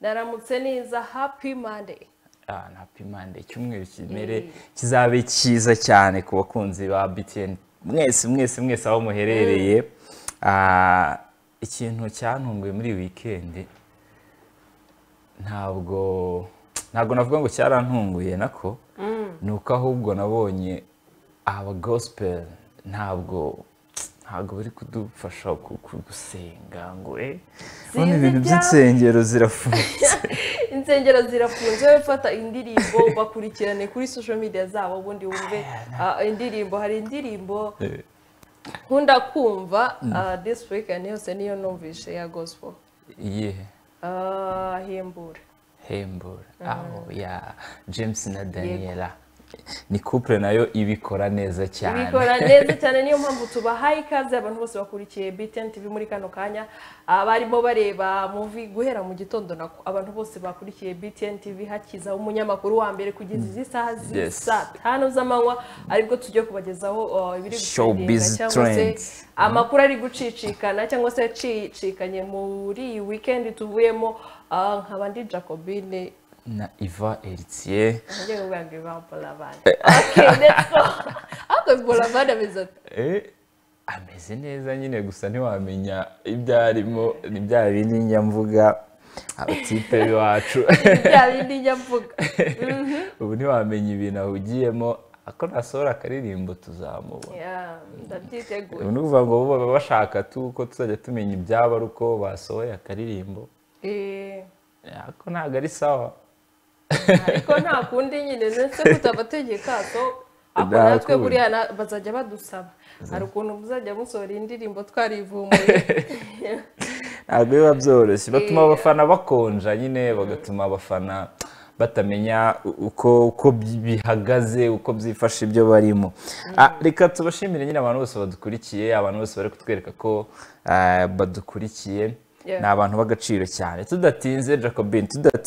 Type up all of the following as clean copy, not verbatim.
ndaramutse neza happy Monday. Happy Monday cyumweru kimere kizabe cyiza cyane ku bakunzi ba BTN mwese aho muherereye. Ikintu cyantunguye muri weekend ntabwo navuga ngo cyarantunguye nako nuko ahubwo nabonye aba gospel ntabwo bari kudufasha gusenga ngo none ibintu by'insengero zirafunze. Insengero zirafunze bafata indirimbo bakurikirane kuri social media zabo ubundi wumve indirimbo hari indirimbo nkunda kumva this weekend yose niyo numvishe ya gospel. Iyihe? Hembura. Ya James na Daniela. Ni couple nayo ibikora neza cyane. Niyo mpamvu tubahaye ikaze abantu bose bakurikiye BTN TV muri kano kanya barimo bareba movie guhera mu gitondo nako abantu bose bakurikiye BTN TV hakiza umunyamakuru wa mbere kugeza izi saha zisa 5 z'amanywa aribwo tujye kubagezaho ibiri showbiz trends amakuru ari gucicikana cyangwa se yacicikanye muri iyi weekend tuvuyemo nk'abandi Jacobine na Iva Eritier. Okay, let's go. Ako Bolavana ameze neza nyine gusa ntiwamenya ibyarimo ni bya bindi nyamvuga abatipe biwacu. Bya bindi nyamvuga. Ubu ntiwamenya ibintu ahugiyemo ako nasohora akaririmbo tuzamubona. Ndabyiteguye. Ubu nuvuga ngo baba bashaka tuko tuzajya tumenya ibyaba aruko basohoye akaririmbo. Ako ntago ari sawa. Ariko nta kundi nyine nese kutabategeka so natwe buriya bazajya badusaba hari ukuntu muzajya musohora indirimbo twarivumuye. Ntabwo biba byoroshye batuma abafana bakonja nyine bagatuma abafana batamenya uko bihagaze uko byifashe ibyo barimo. Reka tubashimire nyine abantu bose badukurikiye abantu bose bari kutwereka ko badukurikiye. Ni abantu b'agaciro cyane. Tudatinze Jacobin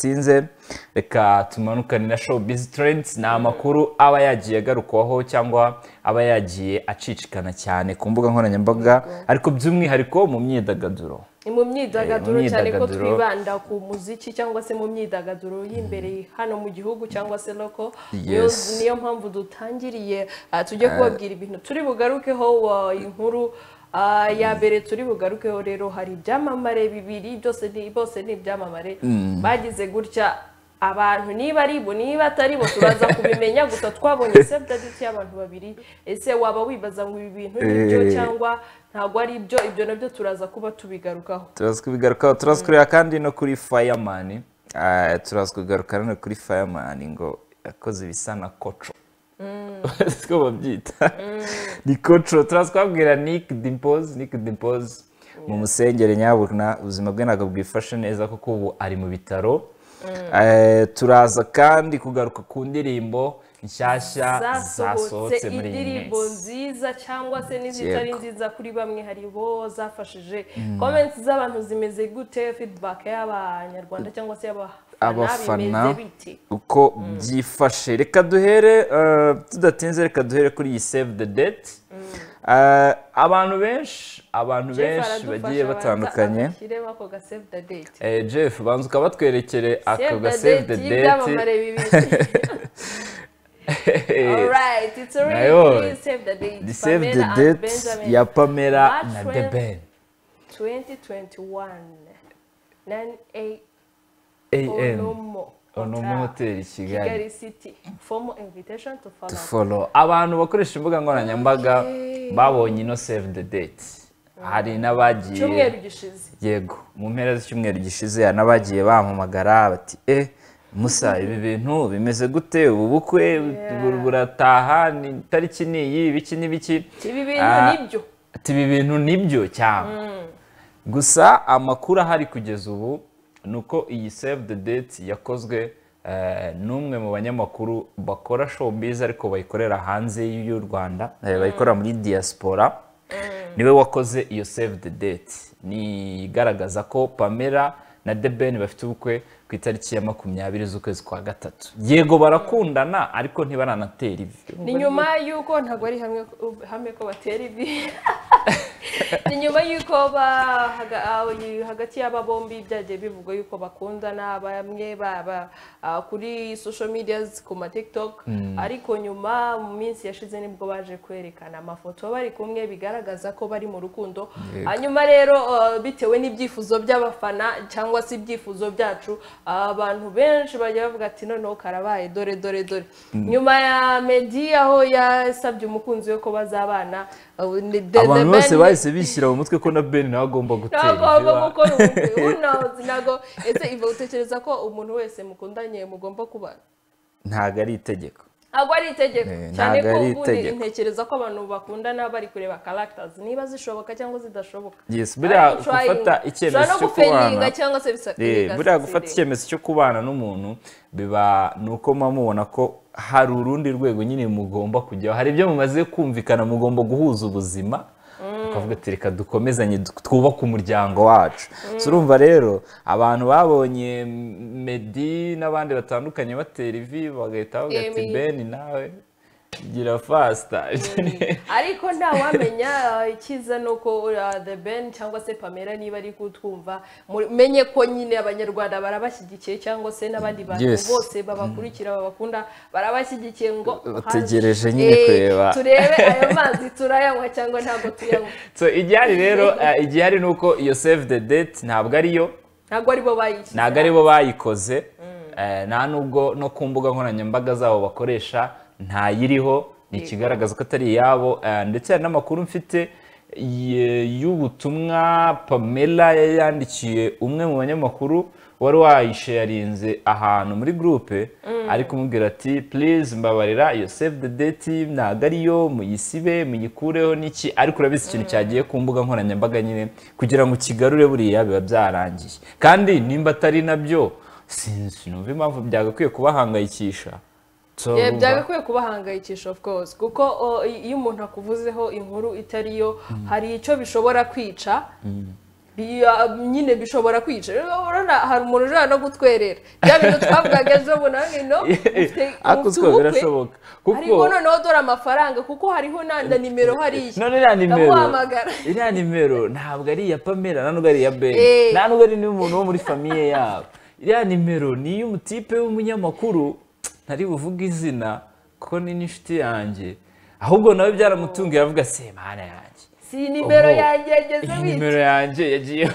reka tumanukane na showbiz trends. Ni amakuru aba yagiye agarukwaho cyangwa aba yagiye acicikana cyane ku mbuga nkoranyambaga ariko by'umwihariko mu myidagaduro. Mu myidagaduro cyane ko twibanda ku muziki cyangwa se mu myidagaduro y'imbere hano mu gihugu cyangwa se loko. Niyo mpamvu dutangiriye tujye kubabwira ibintu turi bugarukeho inkuru ya mbere turi bugarukeho rero hari ibyamamare bibiri bose ni ibyamamare bagize gutya abantu niba ari bo niba atari bo turaza kubimenya gusa twabonye save the date y'abantu babiri. Ese waba wibaza ngo ibi bintu nibyo cyangwa ntago ari ibyo nabyo turaza kuba tubigarukaho. Turaza kureba kandi no kuri Fireman. Turaza kugarukana no kuri Fireman ngo yakoze ibisa na koco. Siko babyita. Ni koco. Turaza kubabwira Nick Dimpoz mu musengere nyabuna ubuzima bwe ntabwo bwifashe neza kuko ubu ari mu bitaro. Turaza kandi kugaruka ku ndirimbo nshyashya zasohotse muri iyi indirimbo nziza cyangwa se n'izitari nziza kuri bamwe hari bo zafashije. Comments z'abantu zimeze gute? Feedback y'abanyarwanda cyangwa se abafana uko byifashe. Reka duhere tudatinze reka duhere kuri iyi save the date. Abantu benshi bagiye batandukanye. Jeff banza ukabatwerekere ako ga save the date. Alright, it's already save the date. The save the date ya Pamela na Deben 2021 9 Onomo Hotel Kigali City. Formal invitation to follow. Abantu bakoresha imbuga nkoranyambaga babonye ino save the date. Hari nabagiye cyumweru gishize. Yego, mu mpera z'icyumweru gishize nabagiye bampamagara bati Musa ibi bintu bimeze gute ubu bukwe burataha ni tariki niyi biki nibiki. Ibi bintu nibyo cyane. Gusa amakuru ahari kugeza ubu nuko iyi save the date yakozwe n'umwe mu banyamakuru bakora showbiz ariko bayikorera hanze y'u Rwanda bayikora muri diaspora. Niwe wakoze iyo save the date. Ni igaragaza ko Pamela na Deben bafite ubukwe ku itariki ya 20 z'ukwezi kwa gatatu. Yego barakundana ariko ntibaranatera ivi. Ni nyuma yuko ntago ari hamwe ko batera ivi. ni nyuma y'uko hagati y'aba bombi byagiye bivugwa yuko bakundana bamwe baba kuri social media ku ma TikTok ariko nyuma mu minsi yashize nibwo baje kwerekana amafoto bari kumwe bigaragaza ko bari mu rukundo hanyuma rero bitewe n'ibyifuzo by'abafana cyangwa se ibyifuzo byacu abantu benshi bajya bavuga ati noneho karabaye dore nyuma ya Meddy aho yasabye umukunzi we ko bazabana abantu bose bahise bishyira mu mutwe ko na Ben nawe agomba gutera gukora ubukwe nago ese iva utekereza ko umuntu wese mukundanye mugomba kubana ntago ari itegeko ntabwo ari itegeko cyane ko ubundi ntekereza ko abantu bakundana bari kureba characters niba zishoboka cyangwa zidashoboka yes buriya gufata icyemezo cyo kubana cyangwa se bisa buriya gufata icyemezo cyo kubana n'umuntu biba nuko mubona ko hari urundi rwego nyine mugomba kujyaho hari ibyo mumaze kumvikana mugomba guhuza ubuzima tukavuga ati reka dukomezanye twubake umuryango wacu urumva rero abantu babonye Meddy n'abandi batandukanye batera ivi bagahita bavuga ati Ben nawe gira fasta ariko nta wamenya ikiza nuko The Ben cyangwa se Pamela niba ari kutwumva menye ko nyine abanyarwanda barabashyigikiye cyangwa se n'abandi bantu bose babakurikira babakunda barabashyigikiye ngo bategereje nyine kureba turebe ayo mazi turayanywa cyangwa ntabwo tuyanywa so igihari rero igihari nuko iyo save the date ntabwo aribo bayikoze nta nubwo no ku mbuga nkoranyambaga zabo bakoresha ntayiriho ni ikigaragaza ko atari iyabo ndetse hari n'amakuru mfite y'ubutumwa Pamela yandikiye umwe mu banyamakuru wari wayisharinze ahantu muri groupe ari kumubwira ati please mbabarira iyo save the date ntabwo ariyo muyisibe muyikureho n'iki ariko urabizi ikintu cyagiye ku mbuga nkoranyambaga nyine kugira ngo kigarure buriya biba byarangiye kandi nimba atari nabyo sinzi numva impamvu byagakwiye kubahangayikisha byagakwiye kubahangayikisha of course kuko iyo umuntu akuvuzeho inkuru itariyo hari icyo bishobora kwica nyine bishobora kwica urabona hari umuntu ujana no gutwerera bya bintu twavugaga ejo bunangino ufite birashoboka ariko noneho dore amafaranga kuko hariho nanda nimero hariya none iriya nimero ntabwo ari iya Pamela ntabwo ari iya Ben ntabwo ari n'umuntu wo muri famiye yabo iriya nimero ni iy'umutipe w'umunyamakuru ntari buvuga izina ko ni n'inshuti yanjye ahubwo nawe byaramutungiye avuga se mana yanjye si nimero yanjye yageze bite nimero yanjye yagiye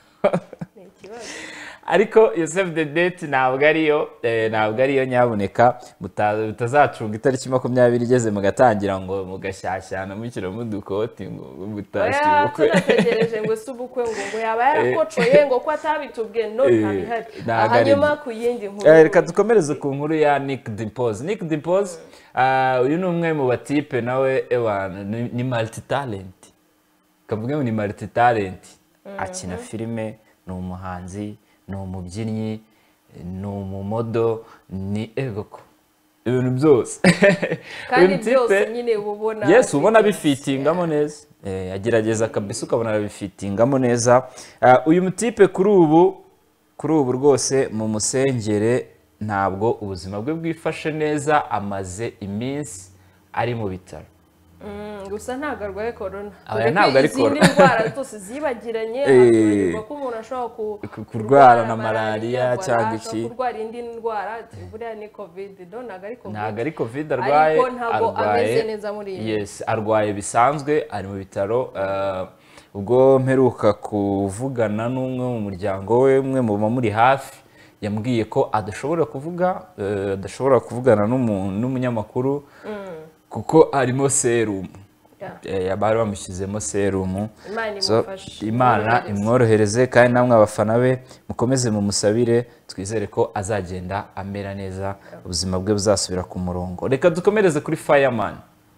ariko iyo save the date ntabwo ariyo nyaboneka mutazacunga itariki 20 igeze mugatangira ngo mugashyashyana mukiramo udukoti ngo mutashye ubukwe tunategereje ngo se ubukwe ngo yaba yarakocoye ngo ko atabitubwiye no ntabihari hanyuma ku yindi nkuru reka dukomereze ku nkuru ya Nick Dimpoz uyu ni umwe mu batipe nawe ni multi talent kavuga ngo ni multi talent akina filime ni umuhanzi ni umubyinnyi ni umumodo ni egoko ibintu byose kandi byose nyine ubona yes ubona bifitingamo neza agerageza kabisa ukabona bifitingamo neza uyu mutipe kuri ubu rwose mu musengere ntabwo ubuzima bwe bwifashe neza amaze iminsi ari mu bitaro gusa ntabwo arwaye corona ntabwo ari corona izindi ndwara zose zibagiranye avuga ko umuntu ashobora kurwara na malaria cyangwa iki kurwara indi ndwara buriya ni covid ntabwo ari covid arwaye ntabwo ameze neza muri iyi yes arwaye bisanzwe ari mu bitaro ubwo mperuka kuvugana n'umwe mu muryango we umwe mu bamuri hafi yambwiye ko adashobora kuvugana n'umunyamakuru kuko arimo serumu bari bamushyizemo serumu imana imworohereze kandi namwe abafana be mukomeze mumusabire twizere ko azagenda amera neza ubuzima bwe buzasubira ku murongo reka dukomereze kuri Fireman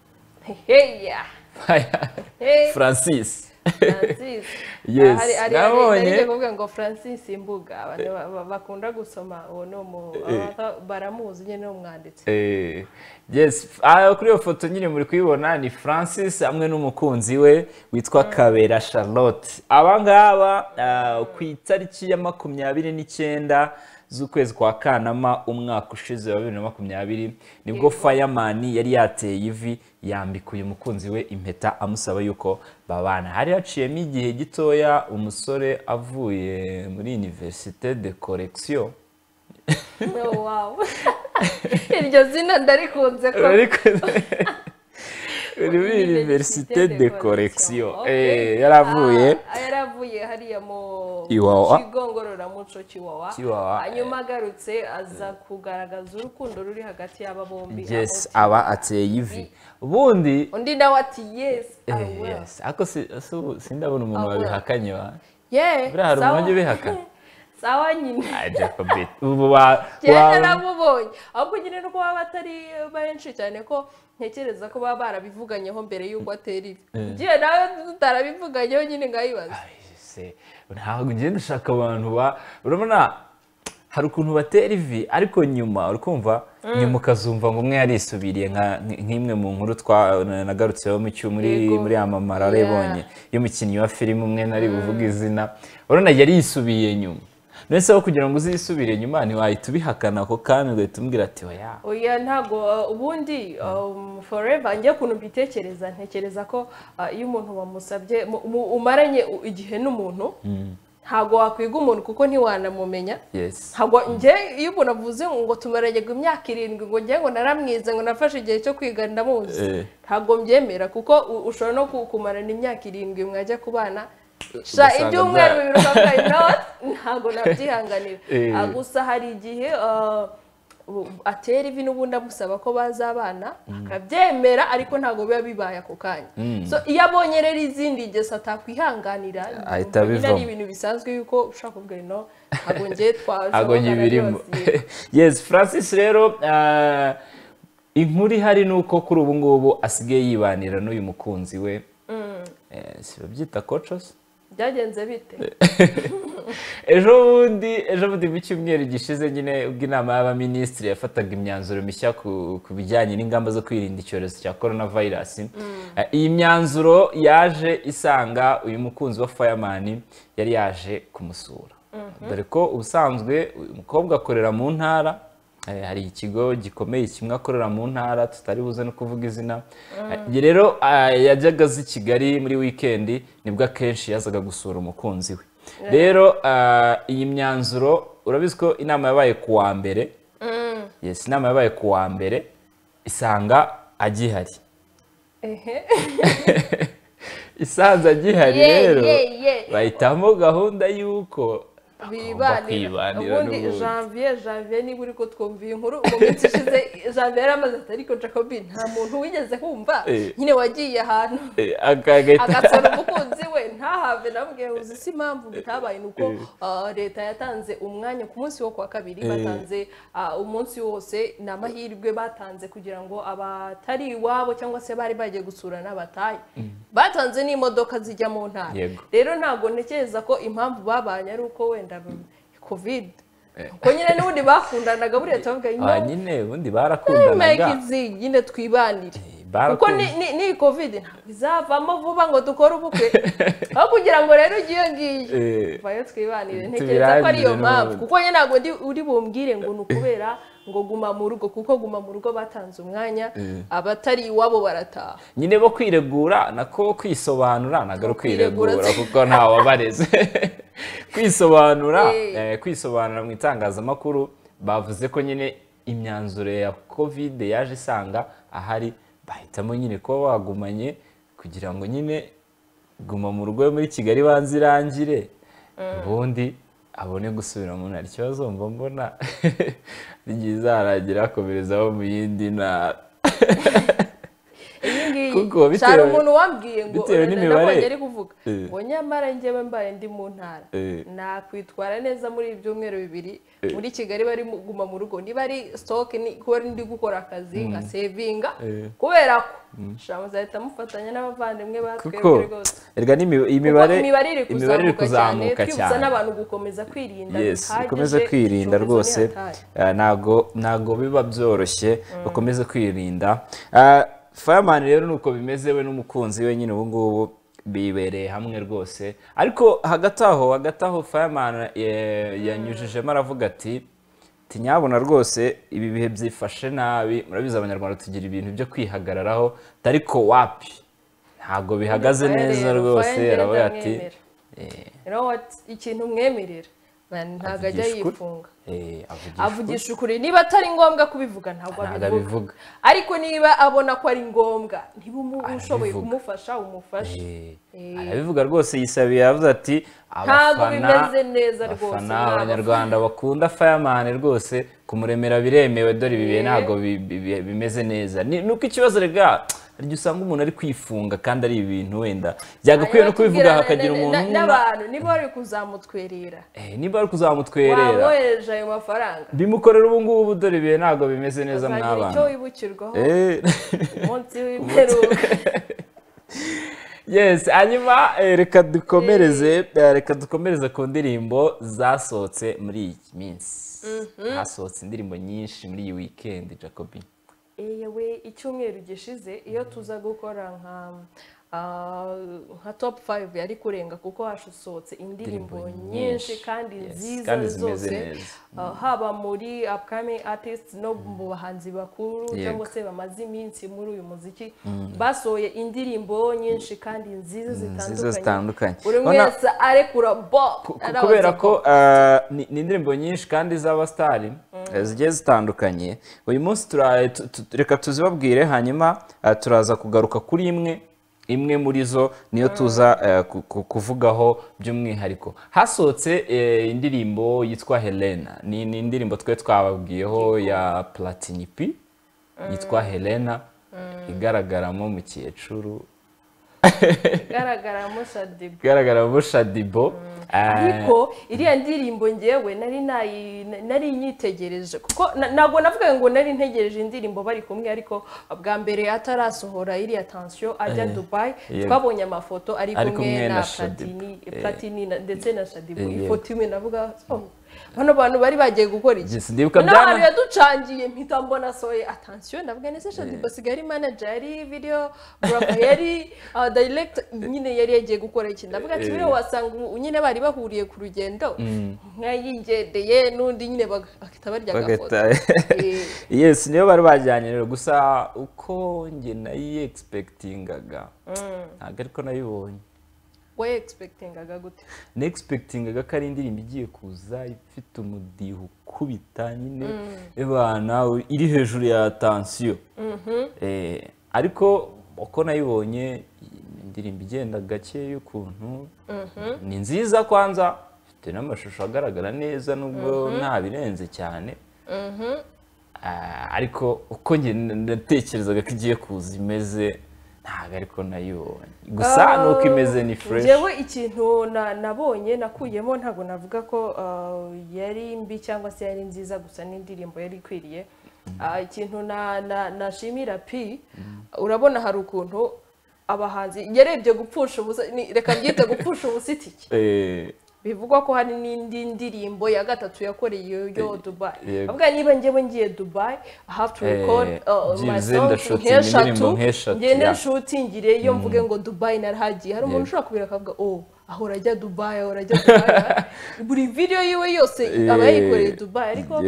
Francis yes nabonye kuvuga ngo Francis Imbuga abantu bakunda gusoma uwo no baramuzi nyine n'umwanditsi yes kuri iyo foto nyine muri kuyibona ni Francis hamwe n'umukunzi we witwa Kabera Charlotte abangaba ku itariki ya 29 z'ukwezi kwa Kanama umwaka ushize wa 2020 nibwo Fireman yari yateye ivi yambika uyu mukunzi we impeta amusaba yuko babana. Hari haciyemo igihe gitoya umusore avuye muri Université de Correction. Wow. Iryo zina ndarikunze ko. Université de Correction. Yaravuye hariya mu Iwawa. kigo ngororamuco Chiwawa. Hanyuma agarutse aza kugaragaza urukundo ruri hagati y'aba bombi. Yes, aba ateye ivi. Ubundi undi nawe ati yes, yes. Ako sindabona umuntu wabihakanye wa. Buriya hari umuntu ujya ubihakana. Sawa nyine. Jacobit. Ubu naramubonye. Ahubwo nyine nuko baba batari benshi cyane ko ntekereza ko baba barabivuganyeho mbere y'uko atera ivi. Ngiye nawe tutarabivuganyeho nyine ngayibaza. Ntabwo ngenda ushaka abantu urabona hari ukuntu batera ivi ariko nyuma urikumva nyuma ukazumva ngo umwe yarisubiriye nk'imwe mu nkuru nagarutseho muri amamara arebonye y'umukinnyi wa filime umwe nari buvuga izina urabona yari yisubiye nyuma. Nese aho kugira ngo uzisubire nyuma ntiwahita ubihakana ako kandi ugahita umbwira ati oya ntago ubundi forever njye kuntu mbitekereza ntekereza ko iyo umuntu wamusabye umaranye igihe n'umuntu ntago wakwiga umuntu kuko ntiwanamumenya. Ntago njye iyo umuntu avuze ngo tumaranye imyaka 7 ngo njye ngo naramwize ngo nafashe igihe cyo kwiga ndamuzi ntago mbyemera kuko ushobora no kumarana imyaka 7 mwajya kubana ibyumweru 2 ntago nabyihanganira. Gusa hari igihe atera ivi n'ubundi amusaba ko bazabana akabyemera ariko ntago biba bibaye ako kanya. So iyo abonye rero izindi ngeso atakwihanganira ari ibintu bisanzwe yuko ushaka kubwira no ntago ngiye twazabona. Yes, Francis rero inkuru ihari nuko kuri ubu ngubu asigaye yibanira n'uyu mukunzi we. Sibabyita coaches byagenze bite? ejo bundi mu cyumweru gishize nyine ubwo inama y'abaminisitiri yafataga imyanzuro mishya ku bijyanye n'ingamba zo kwirinda icyorezo cya coronavirus. Iyi myanzuro yaje isanga uyu mukunzi wa Fireman yari yaje kumusura. Dore ko ubusanzwe uyu mukobwa akorera mu ntara, hari ikigo gikomeye kimwe akorera mu ntara tutari buze no kuvuga izina. Rero yajyaga azi Kigali muri weekend nibwo akenshi yazaga gusura umukunzi we. Rero iyi myanzuro urabizi ko inama yabaye ku wa mbere. Yes, inama yabaye ku wa mbere isanga agihari. Isanze agihari rero bahitamo gahunda y'uko ubundi janvier niba uri ko twumviye inkuru mu minsi ishize janvier yaramaze ariko Jacobin nta muntu wigeze kumva nyine wagiye ahantu agatsora umukunzi we ntahave nabwiye uzi si impamvu bitabaye nuko leta yatanze umwanya ku munsi wo kwa kabiri batanze umunsi wose n'amahirwe batanze kugira ngo abatari iwabo cyangwa se bari bagiye gusurana bataye batanze n'imodoka zijya mu ntara. Rero ntago ntekereza ko impamvu babanye ari uko wenda covid ko nyine n'ubundi bakundanaga buriya tuvuga nyine ubundi barakundanaga nyine twibanire kuko ni covid ntabwo izavamo vuba ngo dukore ubukwe aho kugira ngo rero ugiye ngiye vayo twibanire ntekereza ko ari iyo mpamvu kuko nyine ntabwo uri bumbwire ngo nukubera ngo guma mu rugo kuko guma mu rugo batanze umwanya abatari iwabo barataha nyine bo kwiregura nako kwisobanura nagaro kwiregura kuko nta wabareze kwisobanura mu itangazamakuru bavuze ko nyine imyanzuro ya covid yaje isanga ahari bahitamo nyine ko wagumanye kugira ngo nyine guma mu rugo muri Kigali banzirangire ubundi abone gusubira mu ntara. Ikibazo mbona nigizaragira komerezaho mu yindi ntara kuko bitewe umuntu wambwiye ngo nabonye ari kuvuga ngo nyamara njyewe mbaye ndi mu ntara nakwitwara neza muri ibyumweru 2 muri Kigali bari guma mu rugo niba ari stock ni ko ndi gukora akazi nka savinga kubera ko shamuzahita mufatanya n'abavandimwe batwebwe rwose erga imibare iri kuzamuka cyane n'abantu gukomeza kwirinda gukomeza kwirinda rwose nago biba byoroshye bakomeza kwirinda. Fireman rero nuko bimeze we n'umukunzi we nyine ubu ngubu bibereye hamwe rwose ariko hagati aho Fireman yanyujijemo aravuga ati ati nyabona rwose ibi bihe byifashe nabi murabizi abanyarwanda tugira ibintu byo kwihagararaho ariko wapi ntabwo bihagaze neza rwose aravuga ati ikintu mwemerera ntabwo ajya yifunga avugisha ukuri niba atari ngombwa kubivuga ntabwo abivuga ariko niba abona ko ari ngombwa niba ushoboye kumufasha umufashe arabivuga rwose yisabiye yavuze ati ntabwo bimeze neza rwose abanyarwanda bakunda Fireman rwose kumuremera biremewe dore ibi bihe ntabwo bimeze neza nuko ikibazo rega harya usanga umuntu ari kwifunga kandi ari ibintu wenda byagakwiye no kubivuga hakagira umuntu n'abantu niba bari kuzamutwerera niba bari kuzamutwerera wabohereje ayo mafaranga bimukorera ubu ngubu dore ibihe ntabwo bimeze neza mw'abantu icyo wibukirwaho umunsi w'imperuka yes hanyuma reka dukomereze ku ndirimbo zasohotse muri iyi minsi hasohotse indirimbo nyinshi muri iyi weekend Jacobi yewe icyumweru gishize iyo tuza gukora nka top 5 yari kurenga kuko hashohotse indirimbo nyinshi kandi nziza zose haba muri upcoming artists no mu bahanzi bakuru cyangwa se bamaze iminsi muri uyu muziki basohoye indirimbo nyinshi kandi nziza zitandukanye buri wese arekura kubera ko ni indirimbo nyinshi kandi z'abastari zigiye zitandukanye uyu munsi reka tuzibabwire hanyuma turaza kugaruka kuri imwe muri zo niyo tuza kuvugaho by'umwihariko hasohotse indirimbo yitwa Helena ni indirimbo twe twababwiyeho ya Platini P yitwa Helena igaragaramo mukecuru igaragaramo Shadibo ariko iriya ndirimbo ngewe nari nyitegereje kuko ntabwo navuga ngo nari ntegereje indirimbo bari kumwe ariko bwa mbere atarasohora iriya Tension ajya Dubai twabonye amafoto ari kumwe na Platini ndetse na Shadibo ifoto imwe navuga bano bantu bari bagiye gukora iki n'ahantu yaducangiye mpita mbona soye Attention ndavuga nese Shadibo sigari manager yari video yari director nyine yari yagiye gukora iki ndavuga ati biro wasanga nyine bari bahuriye ku rugendo nkayingendeye n'undi nyine bakita barya gafoto yes niyo bari bajyanye rero gusa uko nge nayi expectingaga ntabwo ariko nayibonye we expectingaga gute ne expectingaga ko ari indirimbo igiye kuza ifite umudiho kubita nyine ebana iri hejuru ya Tension ariko uko nayibonye indirimbo igenda gake y'ukuntu ni nziza kwanza ifite n'amashusho agaragara neza nubwo nta birenze cyane ariko uko nge natekerezaga ko igiye kuza imeze ntabwo ariko nayibonye gusa nuko imeze ni fresh yewe ikintu nabonye nakuyemo ntabwo navuga ko yari mbi cyangwa se yari nziza gusa n'indirimbo yari ikwiriye ikintu nashimira P urabona hari ukuntu abahanzi yarebye gupfusha ubusa reka byite gupfusha ubusitiki bivugwa ko hari n'indi ndirimbo ya gatatu yakoreye yo Dubai avuga niba ngewe ngiye Dubai I have to record my song nk'eshatu ngende shootingire iyo mvuge ngo Dubai narahagiye hari umuntu ushobora kubira akavuga aho urajya Dubai buri video yiwe yose aba yayikoreye Dubai ariko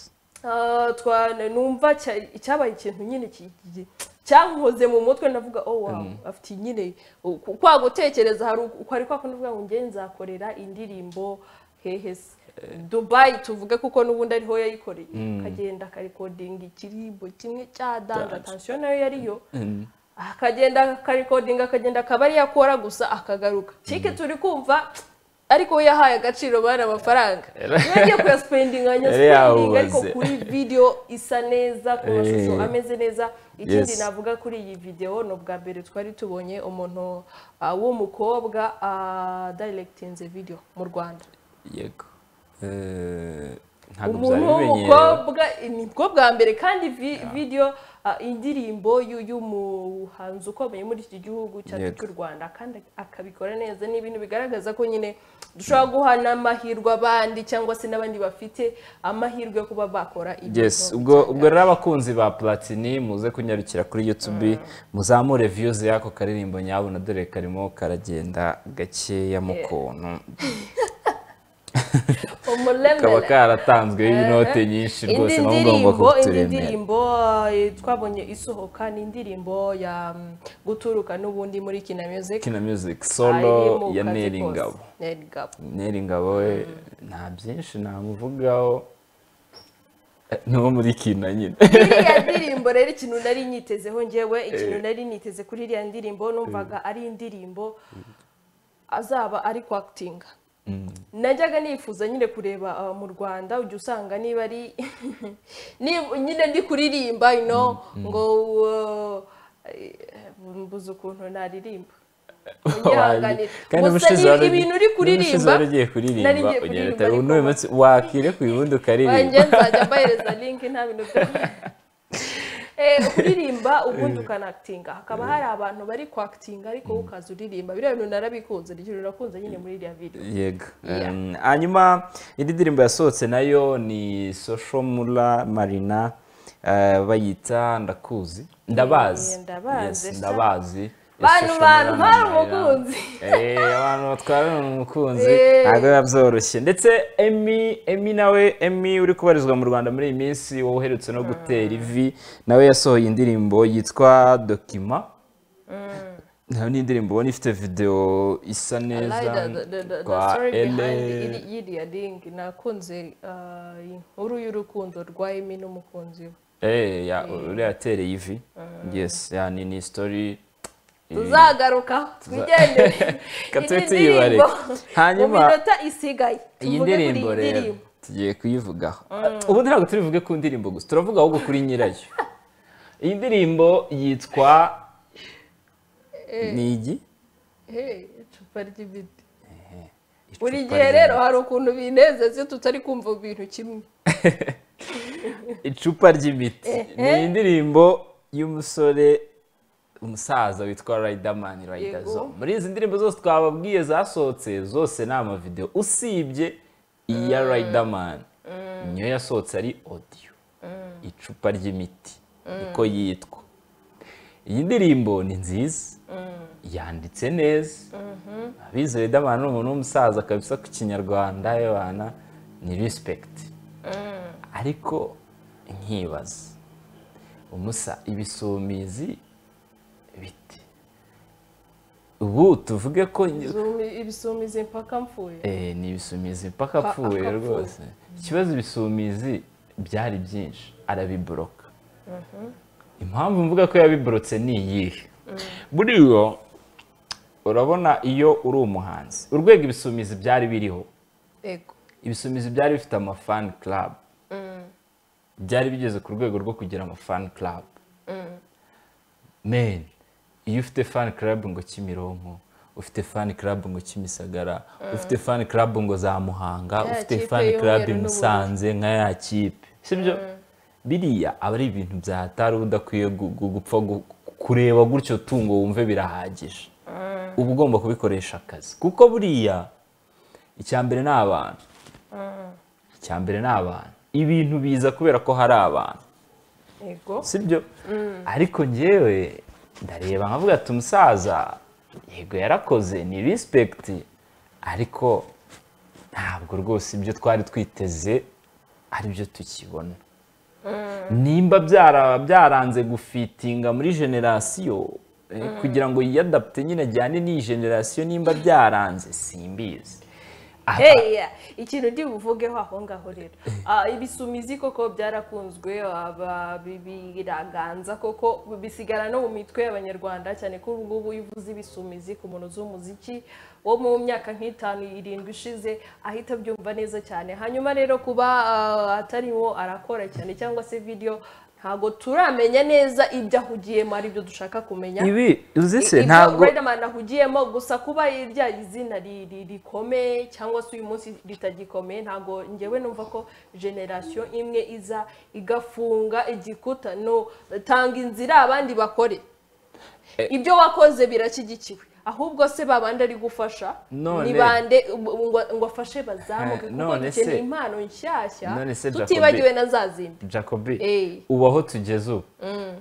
numva cyabaye ikintu nyine cyankoze mu mutwe navuga wow afite nyine kwa gutekereza hari uko ari kwa kuvuga ngo nge nzakorera indirimbo hehese Dubai tuvuge kuko nubundi ariho yayikoreye kagenda ka recording ikiribo kimwe cya Danga Tension nayo yariyo akagenda ka recording akagenda kabari yakora gusa akagaruka cike turi kumva ariko yahaye agaciro bana amafaranga yagiye kuya spending ariko kuri video isa neza ku mashusho ameze neza ikindi navuga kuri iyi video no bwa mbere twari tubonye umuntu w'umukobwa directinze video mu Rwanda yego umuntu w'umukobwa nibwo bwa mbere kandi video indirimbo y'umuhanzi ukomeye muri iki gihugu cy'u Rwanda kandi akabikora neza ni ibintu bigaragaza ko nyine dushobora guhana amahirwe abandi cyangwa se n'abandi bafite amahirwe yo kuba bakora ibintu ubwo rero abakunzi ba Platini muze kunyarukira kuri YouTube muzamure views yako karirimbo nyabona dore karimo karagenda gakeya mu kontu kaba karatanzwe y'inote nyinshi rwose mpamvu ugomba indi ndirimbo twabonye isohoka ni indirimbo ya guturuka n'ubundi muri Kina Music solo ya Neri Ngabo we nta byinshi namuvugaho no muri Kina nyine iriya ndirimbo rero ikintu nari nyitezeho njyewe ikintu nari niteze kuri iriya ndirimbo numvaga ari indirimbo azaba ari actinga najyaga nifuza nyine kureba mu Rwanda ujye usanga niba ari nyine ndi kuririmba ngo mbuze ukuntu naririmba ibintu uri kuririmba nari ngiye kuririmba wakire ku ibundi ukaririmba nzajya mbahereza link nta bintu kuririmba ubundi ukanactinga hakaba hari abantu bari kwactinga ariko ukaza uririmba biriya bintu narabikunze ikintu nakunze nyine muri iriya video yego hanyuma indi ndirimbo yasohotse nayo ni Social Mula Marina bayita ndakuzi ndabazi bantu hari umukunzi abantu batwara umukunzi ntabwo biba byoroshye ndetse Emmy nawe uri kubarizwa mu Rwanda muri iyi minsi wowe uherutse no gutera ivi nawe yasohoye indirimbo yitwa Dokima nayo ni indirimbo ubona ifite video isa neza kwa yiriya link nakunze inkuru y'urukundo rwa Emmy n'umukunzi we uriya yatereye ivi yes yani ni story tuzagaruka twigendere katwitiyibare hanyuma mu minota isigaye iyi ndirimbo rero tugiye kuyivugaho ubundi ntabwo turivuge ku ndirimbo gusa turavuga ahubwo kuri nyirayo iyi ndirimbo yitwa nigi icupa ry'ibiti buri gihe rero hari ukuntu binezeze tutari kumva ibintu kimwe icupa ry'ibiti ni indirimbo y'umusore umusaza witwa Riderman muri izi ndirimbo zose twababwiye zasohotse zose ni amavideo usibye iya Riderman niyo yasohotse ari audio icupa ry'imiti niko yitwa iyi ndirimbo ni nziza yanditse neza abizi Riderman ni umuntu w'umusaza kabisa ku Kinyarwanda y'abana ni respect ariko nkibaza ibisumizi biti ubu tuvuge ko ibisumizi mpaka mpfuye ni ibisumizi mpaka apfuye rwose ikibazo ibisumizi byari byinshi arabiboroka impamvu mvuga ko yabiborotse ni iyihe buriyo urabona iyo uri umuhanzi urwego ibisumizi byari biriho ibisumizi byari bifite amafan club byari bigeze ku rwego rwo kugira amafan club iyo ufite fan club ngo Kimironko ufite fan club ngo Kimisagara ufite fan club ngo za Muhanga ufite fan club Musanze nka ya kipe sibyo biriya aba ari ibintu byatari udakwiye gupfa kureba gutyo tungo wumve birahagije uba ugomba kubikoresha akazi kuko buriya icyambere n'abantu ibintu biza kubera ko hari abantu sibyo ariko njyewe ndareba nkavuga ati umusaza yego yarakoze ni respect ariko ntabwo rwose ibyo twari twiteze ari byo tukibona nimba byaranze gufitinga muri generasiyo kugira ngo yiyadapte nyine ajyane n'iyi generasiyo nimba byaranze simbizi ikintu ndi buvugeho aho ngaho rero ibisumizi koko byarakunzwe biraganza koko bisigara no mu mitwe y'abanyarwanda cyane ko ubu ngubu uvuze ibisumizi ku muntu z'umuziki wo mu myaka nk'itanu-irindwi ishize ahita abyumva neza cyane hanyuma rero kuba atarimo arakora cyane cyangwa se video ntago turamenya neza ibyo ahugiyemo ari byo dushaka kumenya ibi uzise ntago Riderman ahugiyemo gusa kuba irya izina rikomeye cyangwa se uyu munsi ritagikomeye ntago njyewe numva ko generation imwe iza igafunga igikuta no tanga inzira abandi bakore ibyo wakoze birashyigikiwe ahubwo se babandi ari gufasha ni bande ngo afashe bazamuke kuko dukeneye impano nshyashya tutibagiwe na zazindi Jacobi ubaho tugeze ubu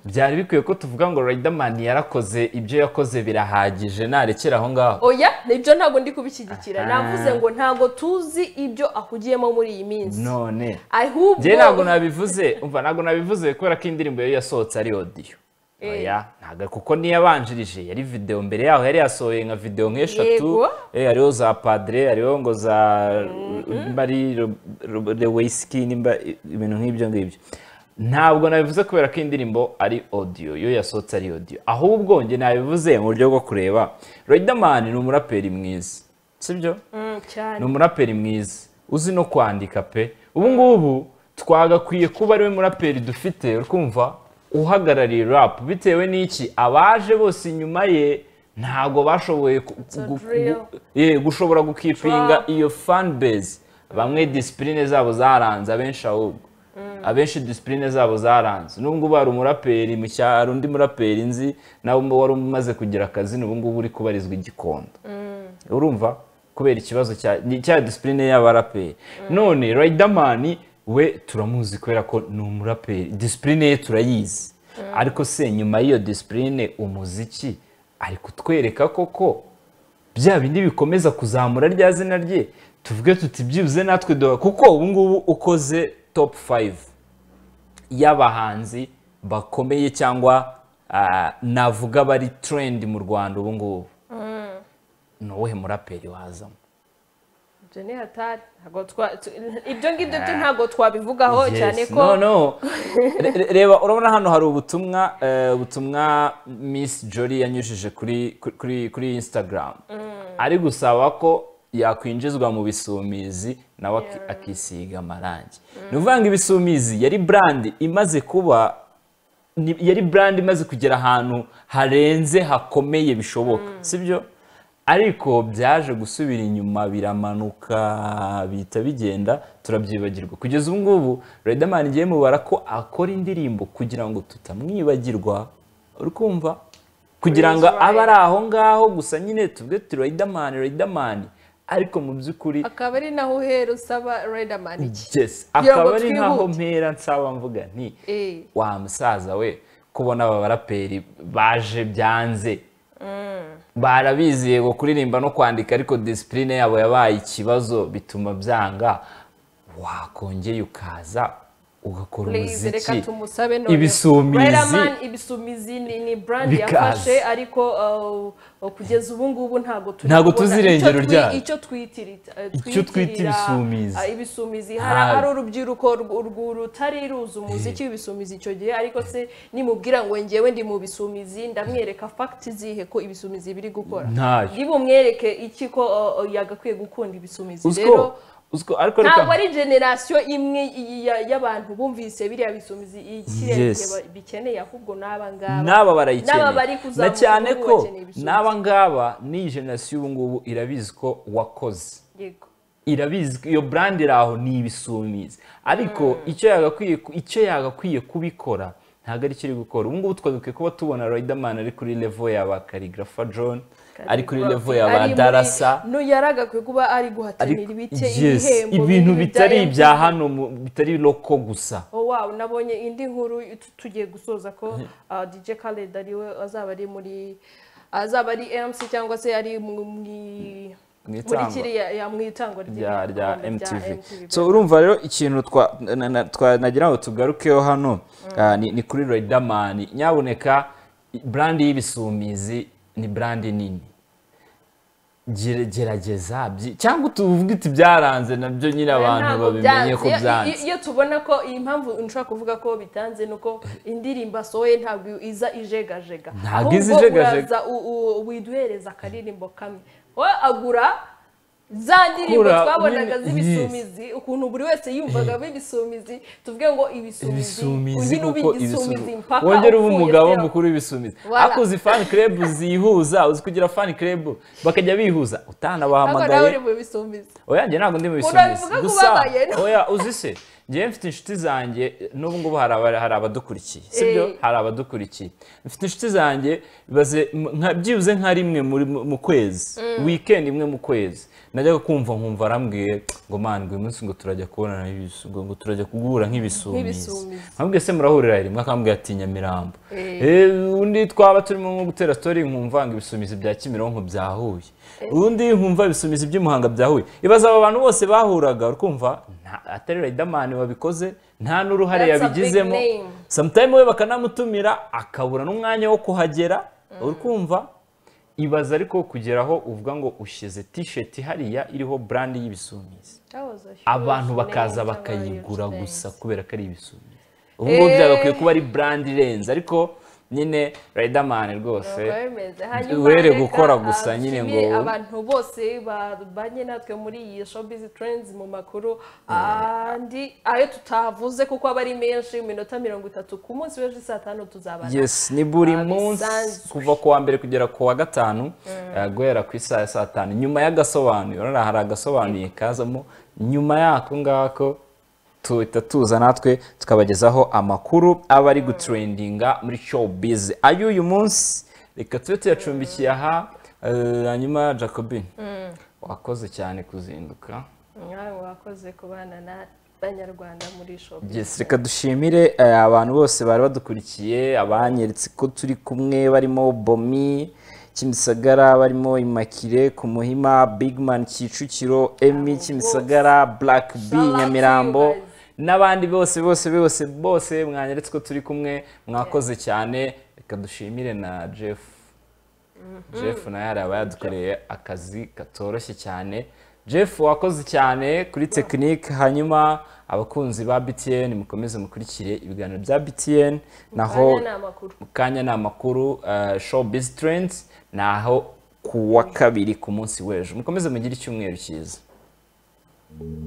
byari bikwiye ko tuvuga ngo Riderman yarakoze ibyo yakoze birahagije narekera aho ngaho. Oya nibyo ntabwo ndi kubishyigikira navuze ngo ntabwo tuzi ibyo ahugiyemo muri iyi minsi none ahubwo je ntabwo nabivuze umva ntabwo nabivuze kubera ko indirimbo yari yasohotse ari audio. Oya ntabwo kuko niyo yabanjirije yari video mbere yaho yari yasohoye nka video nk'eshatu hariho za Padre hariho ngo za bari Lewinsky nimba ibintu nk'ibyo ngibyo. Ntabwo nabivuze kubera ko indirimbo ari audio yo yasohotse ari audio ahubwo nge nabivuze mu buryo bwo kureba Riderman ni umuraperi mwiza sibyo ni umuraperi mwiza uzi no kwandika pe ubu ngubu twagakwiye kuba ari we muraperi dufite urumva uhagarariye rap bitewe n'iki abaje bose inyuma ye ntago bashoboye gushobora gukipinga iyo fan base bamwe discipline zabo zaranze abenshi ahubwo abenshi discipline zabo zaranze nubwo bari umuraperi mu cyaro undi muraperi nzi nawe wari umaze kugira akazi n'ubu ngubu uri kubarizwa igikondo urumva kubera ikibazo cya discipline y'abaraperi none Riderman we turamuzi kubera ko ni umuraperi discipline ye turayizi ariko se nyuma y'iyo discipline umuziki ari kutwereka koko bya bindi bikomeza kuzamura rya zina rye tuvuge tuti byibuze natwe kuko ubu ngubu ukoze top 5 y'abahanzi bakomeye cyangwa navuga bari trend mu Rwanda ubu ngubu nowe muraperi wazamo Jene hatari ibyo ngibyo byo ntago twabivugaho cyane ko no reba urabona hano hari ubutumwa Miss Jolie yanyujije kuri Instagram ari gusaba ko yakwinjizwa mu bisumizi nawe akisiga amarangi nuvanga ibisumizi yari brand imaze kuba yari brand imaze kugera ahantu harenze hakomeye bishoboka sibyo ariko byaje gusubira inyuma biramanuka bita bigenda turabyibagirwa kugeza ubu ngubu Riderman ngiye mubara ko akora indirimbo kugira ngo tutamwibagirwa urukumva kugira ngo abe ari aho ngaho gusa nyine tuvuge tuti Riderman ariko mu by'ukuri akaba ari naho uhera usaba Riderman iki yes akaba ari naho mpera nsaba mvuga nti wa musaza we kubona aba baraperi baje byanze barabizi yego kuririmba no kwandika ariko discipline yabo yabaye ikibazo bituma byanga wakongeye ukaza ugakora umuziki ibisumizi ni brand yafashe ariko kugeza ubu ngubu ntago tuzirengero ryayo icyo twitira ibisumizi hari urubyiruko rutari ruzi umuziki w'ibisumizi icyo gihe ariko se nimubwira ngo ngewe ndi mu bisumizi ndamwereka fact zihe ko ibisumizi biri gukora ndibumwereke iki ko yagakwiye gukunda ibisumizi rero ntabwo ari generasiyo imwe y'abantu bumvise biriya bisumizi ikirere bikeneye ahubwo n'aba barayikeneye na cyane ko n'aba ngaba ni generasiyo ubu ngubu irabizi ko wakoze irabizi iyo brand iraho ni ibisumizi ariko icyo yagakwiye kubikora ntabwo ari kiri gukora ubu ngubu twagakwiye kuba tubona Riderman ari kuri level y'aba Calligrapher John ari kuri level y'aba Darasa no yaragakwiye kuba ari guhatanira ibintu bitari ibya hano bitari loko gusa wow nabonye indi nkuru tugiye gusoza ko DJ Khaled ariwe azaba ari MC cyangwa se ari muri kiriya mwitangwa rya MTV so urumva rero ikintu nagira ngo tugarukeho hano ni kuri Riderman nyaboneka brand y'ibisumizi ni brand nini gerageza cyangwa tuvuga iti byaranze nabyo nyine abantu babimenye ko byanze iyo tubona ko iyi mpamvu nshaka kuvuga ko bitanze nuko indirimbo asohoye ntabwo iza ijegajega ntabwo iza ijegajega widuhereza akaririmbo kamwe we agura za ndirimbo twabonaga z'ibisumizi ukuntu buri wese yumvaga b'ibisumizi tuvuge ngo ibisumizi mpaka wongera uba umugabo mukuru w'ibisumizi akuzi fan club zihuza uzi kugira fan club bakajya bihuza utana bahamagaye uri mu bisumizi oya njye ntabwo ndi mu bisumizi gusa oya uzi se ngewe mfite inshuti zanjye n'ubu ngubu hari abadukurikiye sibyo hari abadukurikiye mfite inshuti zanjye byibuze nka rimwe mu kwezi weekend imwe mu kwezi najyaga kumva nkumva arambwiye ngo man ngo umunsi ngo turajya kubonana ngo turajya kugura nk'ibisumizi nkambwiye se murahurira rimwe akambwiye ati Nyamirambo undi twaba turimo nko gutera story nkumva ngo ibisumizi bya Kimironko byahuye undi nkumva ibisumizi by'Imuhanga byahuye ibaza aba bantu bose bahuraga ukumva atari Riderman wabikoze nta n'uruhare yabigizemo sometime we bakanamutumira akabura n'umwanya wo kuhagera ukumva ibaza ariko kugeraho uvuga ngo ushize t-shirt hariya iriho brand y'ibisumizi abantu bakaza bakayigura gusa kubera ko ari ibisumizi ubwo byagakwiye kuba ari brand irenze ariko nyine Riderman rwose were gukora gusa nyine ngo abantu bose babanye natwe muri iyi showbiz trends mu makuru andi ayo tutavuze kuko aba ari menshi minota 30 ku munsi w'ejo saa 5 tuzabana yes ni buri munsi kuva ku wa mbere kugera ku wa gatanu guhera ku isaha saa 5 nyuma y'agasobanuro hari agasobanuye kazamo nyuma yako ngako tuza natwe tukabagezaho amakuru aba ari gutrendinga muri showbiz ay'uyu munsi reka tube tuyacumbikiye aha hanyuma Jacobine wakoze cyane kuzinduka wakoze kubana n'abanyarwanda muri showbiz yes reka dushimire abantu bose bari badukurikiye abanyeretse ko turi kumwe barimo Bomi Kimisagara barimo Imakire ku Muhima Bigman Kicukiro Emi Kimisagara Black B Nyamirambo n'abandi bose mwanyeretse ko turi kumwe mwakoze cyane reka dushimire na Jeff na yari abayadukoreye akazi katoroshye cyane Jeff wakoze cyane kuri technique hanyuma abakunzi ba BTN mukomeze mukurikire ibiganiro bya BTN naho kanya n'amakuru showbiz trends naho ku wa kabiri ku munsi w'ejo mukomeze mugire icyumweru cyiza